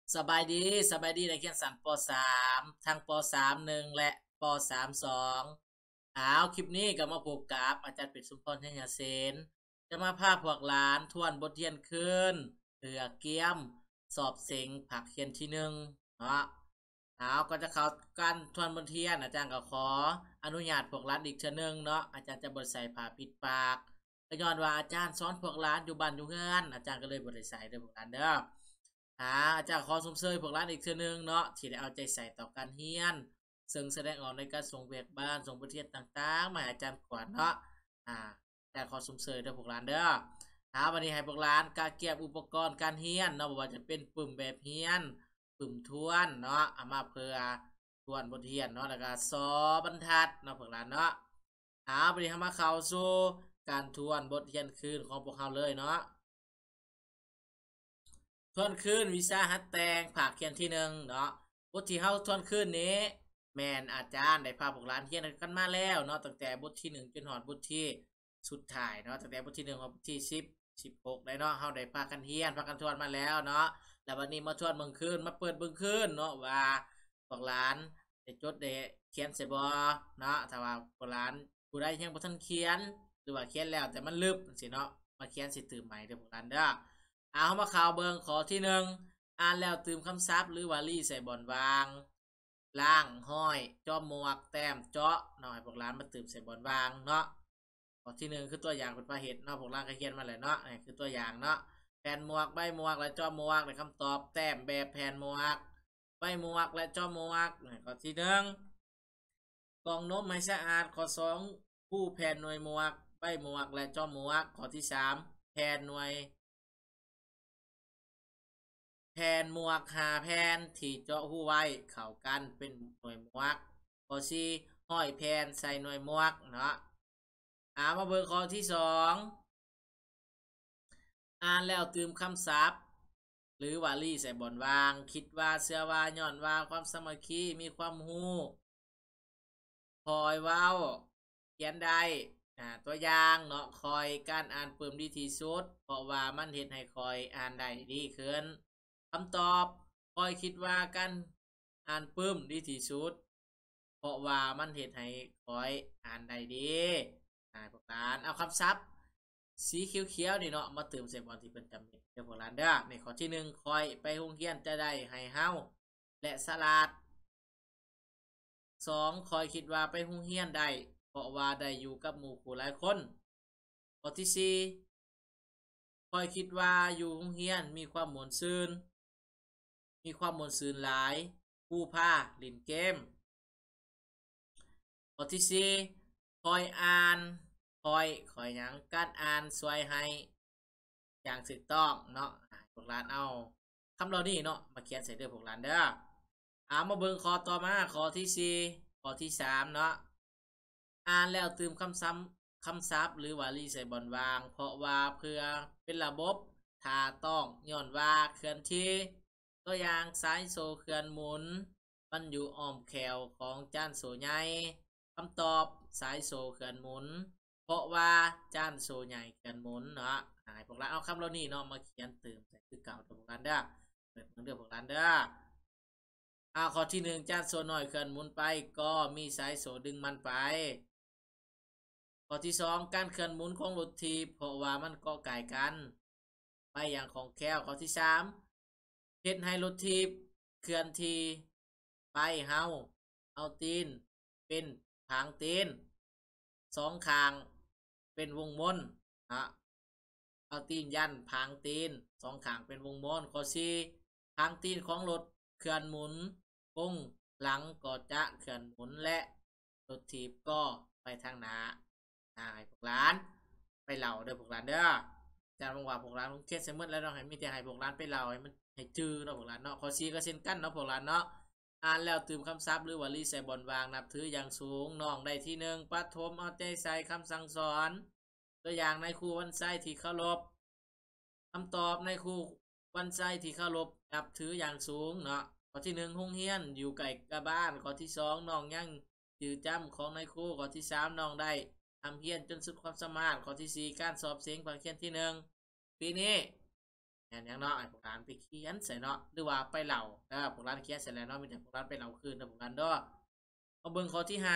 สบายดีนักเรียนชั้นป .3 ทั้งป .3 1และป .3 2คลิปนี้ก็มาพบกับอาจารย์เป็ดสุมพรเทยเสนจะมาพาพวกหลานทวนบทเรียนขึ้นเพื่อเกียมสอบเสงผักเขียนที่1เนาะก็จะเข้าการทวนบทเรียนอาจารย์ก็ขออนุญาตพวกหลานอีกเทื่อนึงเนาะอาจารย์จะบ่ใส่ผ้าปิดปากก็ย้อนว่าอาจารย์สอนพวกหลานอยู่บ้านอยู่เรือนอาจารย์ก็เลยบ่ได้ใส่เด้อพวกหลานเด้อ อาจารย์ขอสมเสยพวกร้านอีกเทื่อนึงเนาะที่ได้เอาใจใส่ต่อการเรียนซึ่งแสดงออกในการส่งเวียกบ้านส่งบทเรียนต่างๆมาให้อาจารย์กวาดเนาะอาจารย์ขอสมเสยเด้อพวกร้านเด้อวันนี้ให้พวกร้านการเก็บอุปกรณ์การเรียนเนาะบ่ว่าจะเป็นปุ่มแบบเรียนปุ่มทวนเนาะเอามาเพื่อทวนบทเรียนเนาะแล้วก็สอบบรรทัดเนาะพวกร้านเนาะวันนี้เรามาเข้าสู่การทวนบทเรียนคืนของพวกเราเลยเนาะ ทวนคืนวิชาฮัดแตงภาคเขียนที่1เนาะบทที่เฮาทวนคืนนี้แมนอาจารย์ได้พาพวกหลานเรียนกันมาแล้วเนาะตั้งแต่บทที่1จนฮอดบทที่สุดท้ายเนาะตั้งแต่บทที่1ฮอดบทที่10 16ได้เนาะเฮาได้พากันเรียนพากันทวนมาแล้วเนาะแล้ววันนี้มาทวนเบิ่งคืนมาเปิดเบิ่งคืนเนาะว่าพวกหลานได้จดได้เขียนใส่บ่เนาะถ้าว่าพวกหลานผู้ใดยังบ่ทันเขียนหรือว่าเขียนแล้วแต่มันลึกจังซี่เนาะมาเขียนสิตื่มใหม่เด้อพวกหลานเด้อ เอามาข่าวเบิงขอที่หนึ่งอ่านแล้วตืมคำศัพท์หรือวาลีใส่บอนวางล่างห้อยจอมหมวกแต้มเจาะหน่อยพวกร้านมาตืมใส่บอนวางเนาะขอที่หนึ่งคือตัวอย่างเป็นประเหตุเนาะพวกร้านก็เขียนมาเลยเนาะนี่คือตัวอย่างเนาะแผ่นหมวกใบหมวกและจอมหมวกในคำตอบแต้มแบบแผ่นหมวกใบหมวกและจอมหมวกข้อที่หนึ่งกล่องนมไม่สะอาดข้อสองผู้แผ่นหน่วยหมวกใบหมวกและจอมหมวกข้อที่สามแผ่นหน่วย แผ่นหมวกหาแผ่นที่เจาะหูไว้เข้ากันเป็นหน่วยหมวกข้อสี่ห้อยแผ่นใส่หน่วยหมวกเนาะมาเบิ่งข้อที่สองอ่านแล้วตืมคำศัพท์หรือวาลีใส่บอนวางคิดว่าเสื้อว่าย้อนว่าความสามัคคีมีความหูคอยเว้าเขียนได้ตัวอย่างเนาะคอยการอ่านเปิ่มดีที่สุดเพราะว่ามันเห็นให้คอยอ่านได้ดีขึ้นคำตอบคอยคิดว่าการอ่านปึ้มดีที่สุดเพราะว่ามันเห็นให้คอยอ่านได้ดีพวกร้านเอาคำศัพท์สีเขียวๆนี่เนาะมาเติมใส่บอลที่เป็นจำเนีเดี๋ยวพวกร้านเด้อในข้อที่หนึ่งคอยไปโรงเรียนจะได้ให้เฮาและสลัด2คอยคิดว่าไปโรงเรียนได้เพราะว่าได้อยู่กับหมู่ครูหลายคนข้อที่4คอยคิดว่าอยู่โรงเรียนมีความม่วนซื่นหลายผู้พาเล่นเกมข้อที่4คอยอ่านคอยหยังการอ่านช่วยให้อย่างถูกต้องเนาะพวกร้านเอาคำเหล่านี้เนาะมาเขียนใส่เด้อพวกร้านเด้อมาเบิ่งข้อต่อมาข้อที่4ข้อที่3เนาะอ่านแล้วตืมคำศัพท์หรือวาลีใส่บอนวางเพราะว่าเพื่อเป็นระบบถ้าต้องย้อนว่าเคลื่อนที่ตัวอย่างสายโซเคลื่อนหมุนมันอยู่อ้อมแขวของจานโซใหญ่คำตอบสายโซเคลื่อนหมุนเพราะว่าจานโซใหญ่เคลื่อนหมุนเนาะพวกเราเอาคำเหล่านี้เนาะมาเขียนเติมใส่คือเก่าตัวพวกเราเด้อเปิดเรื่องพวกเราเด้อข้อที่1จานโซน้อยเคลื่อนหมุนไปก็มีสายโซดึงมันไปข้อที่2การเคลื่อนหมุนของรถถีบเพราะว่ามันเกาะก่ายกันไปอย่างของแคลวข้อที่3เฮ็ดให้รถถีบเคลื่อนที่ไปเฮาเอาตีนเป็นทางตีน2ข้างเป็นวงมนนะเอาตีนยันพางตีน2ข้างเป็นวงมนข้อ4ทางตีนของรถเคลื่อนหมุนกงหลังก็จะเคลื่อนหมุนและรถถีบก็ไปทางหน้าให้พวกร้านไปเล่าเด้อพวกร้านเด้อจารย์บอกว่าพวกร้านเครียดเสมอแล้วเนาะให้มีแต่ให้พวกร้านไปเล่าให้มันให้จื้อเนาะพวกร้านเนาะข้อ4ก็เช่นกันเนาะพวกร้านเนาะอ่านแล้วตืมคำศัพท์หรือวลีใส่บอนวางนับถืออย่างสูงน้องได้ที่1ปฐมเอาใจใส่คำสั่งสอนตัวอย่างในครูวันไส้ที่เคารพคำตอบในครูวันไส้ที่เคารพนับถืออย่างสูงเนาะข้อที่1โรงเรียนอยู่ไกลกับบ้านข้อที่2น้องยังจือจำของในครูข้อที่3น้องได้ทำเพียรจนสุดความสามารถข้อที่4การสอบเสียงความเขียนที่1ปีนี้อย่างเนาะให้พวกหลานไปเขียนใส่เนาะหรือว่าไปเล่าพวกหลานเขียนเสร็จแล้วเนาะมีแต่พวกหลานไปเล่าคืนเด้อพวกหลานเด้อเอาเบิ่งข้อที่5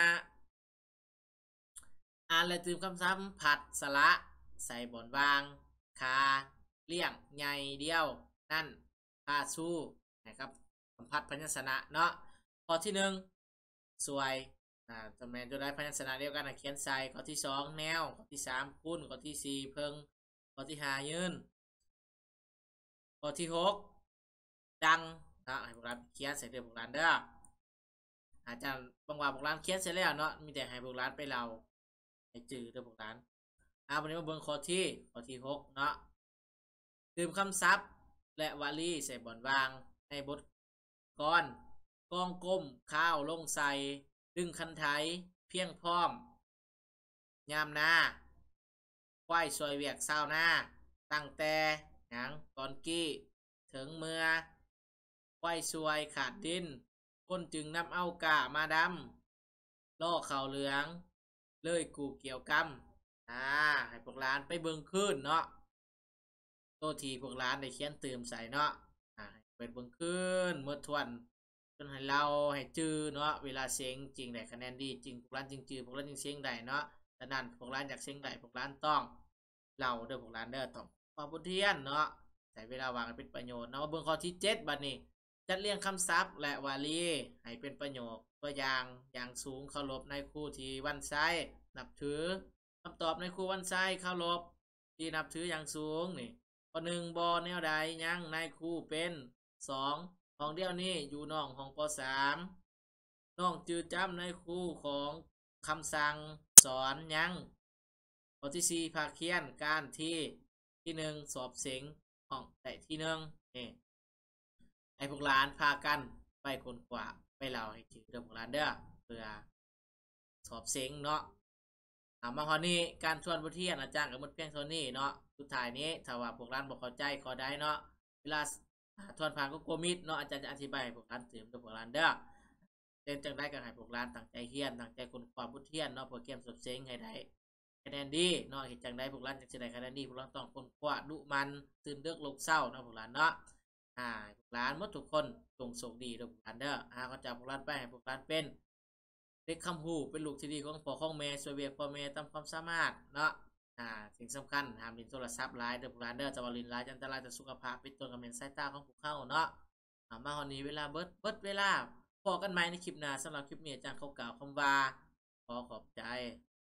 อ่านและตื่มคำซ้ำผัดสระใส่บอนวางคาเลี่ยงใหญ่เดียวนั่นคาสู้นะครับสัมผัสพยัญชนะเนาะข้อที่1สวยจำแมนจะได้พยัญชนะเดียวกันเขียนใส่ข้อที่2แนวข้อที่3คุ้นข้อที่4เพิงข้อที่5ยืนข้อที่6ดังนะให้พวกเราเขียนใส่เดือพวกเราเด้ออาจารย์บางว่าพวกเราเขียนเสร็จแล้วเนาะมีแต่ให้พวกเราไปเราให้จืดเด้อพวกเราวันนี้มาเบิ่งข้อที่6เนาะดื่มคำศัพท์และวลีใส่บอนวางในบทกรกองก้มข้าวลงใส่ดึงคันไถเพียงพร้อมยามนาควายซอยเวียกเศร้าหน้าตั้งแต่หยังตอนกี้ถึงเมื่อควายซวยขาดดินคนจึงนำเอากะมาดำล่อเข่าเหลืองเลยกูเกี่ยวกำให้พวกร้านไปเบิ่งคืนเนาะโตทีพวกร้านได้เขียนเติมใส่เนาะเป็นเบิ่งคืนเมื่อทวนจนให้เราให้จื้อเนาะเวลาเสียงจริงได้คะแนนดีจริงพวกร้านจริงจื้อพวกร้านจริงเสียงได้เนาะแต่นั้นพวกร้านอยากเสียงได้พวกร้านต้องเราเด้อพวกร้านเด้อต้องความบทเรียนเนาะใช้เวลาวางให้เป็นประโยชน์เนาะเบิ่งข้อที่7บัดนี้จัดเรียงคำศัพท์และวลีให้เป็นประโยคตัวอย่างสูงเคารพในครูที่วันไซนับถือคำตอบในครูวันไซเคารพที่นับถืออย่างสูงนี่ข้อ1บ่แนวใดยังในครูเป็น2ของเดียวนี้อยู่น้องของป.3น้องจือจำในครูของคำสั่งสอนยังข้อที่4ภาคเขียนการที่1สอบเสียงของแต่ที่1นี่ให้พวกหลานพากันไปคนกว่าไปเล่าให้จือเด้อพวกหลานเด้อเพื่อสอบเสียงเนาะมาฮอนี้การทวนบทเรียนอาจารย์กับมดเพียงเท่านี้เนาะสุดท้ายนี้ถ้าว่าพวกร้านบอกเข้าใจขอได้เนาะเวลาทวนผ่านก็โกมิดเนาะอาจารย์จะอธิบายให้พวกร้านเติมกับพวกร้านเด้อเป็นจังได้ก็ให้พวกร้านตั้งใจเรียนตั้งใจคนความบทเรียนเนาะเพื่อเก็บสอบเสียงให้ได้คะแนนดีเนาะเห็นจังได้พวกร้านจะได้คะแนนดีพวกร้านต้องคนกว่าดุมันตื่นเลือกลงเศร้าเนาะพวกร้านเนาะพวกร้านหมดทุกคนจงโชคดีเด้อพวกร้านเด้อก็จะพวกร้านไปให้พวกร้านเป็นเด็กคำหูเป็นลูกที่ดีของพ่อของแม่ช่วยเวียกพ่อแม่ตามความสามารถเนาะสิ่งสำคัญห้ามลินโทรศัพท์ไลน์เด้อพวกร้านเด้อจะว่าลินไลน์อันตรายต่อสุขภาพเป็นตัวกับเมนสายตาของพวกเขาเนาะมาวันนี้เวลาเบิดเวลาพอกันไหมในคลิปหน้าสำหรับคลิปนี้อาจารย์เขากล่าวคำว่าขอขอบใจ